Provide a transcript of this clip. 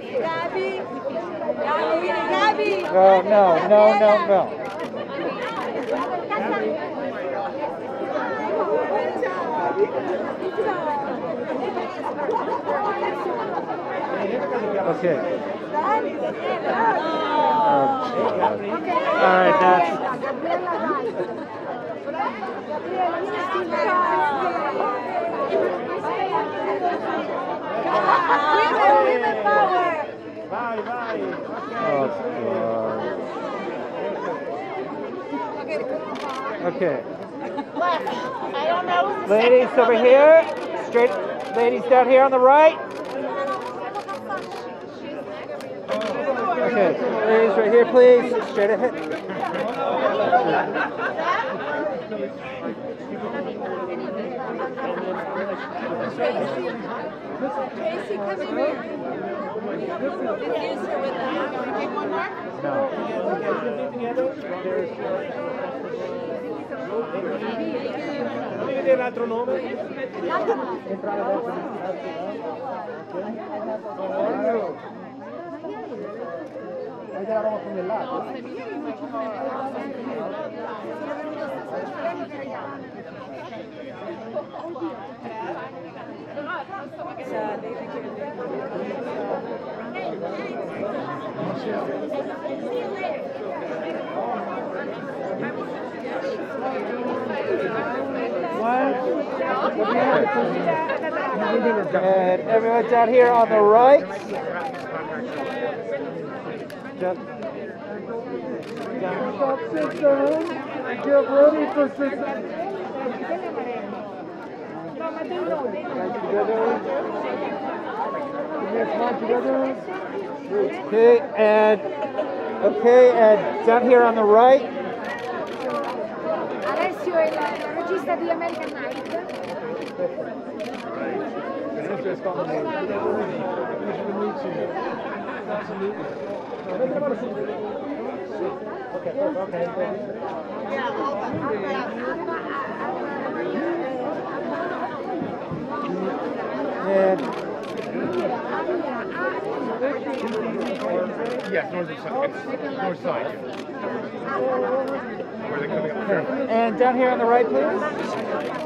Gabi. Gabi. No, no, no, no, no. Okay. All right, that's. Women power. Vai, vai. Okay. I don't know. Ladies over here. Straight. Ladies down here on the right. Okay. Ladies right here, please. Straight ahead. Tracie, come in here. Infuse her with that. Can you take one more? No. Voglio vedere l'altro nome. Hai della roba tonnellata? And everyone down here on the right. Get ready for Okay, and down here on the right. Alessio è il regista di American Night. Yes, north side. Where they're coming up. And down here on the right, please.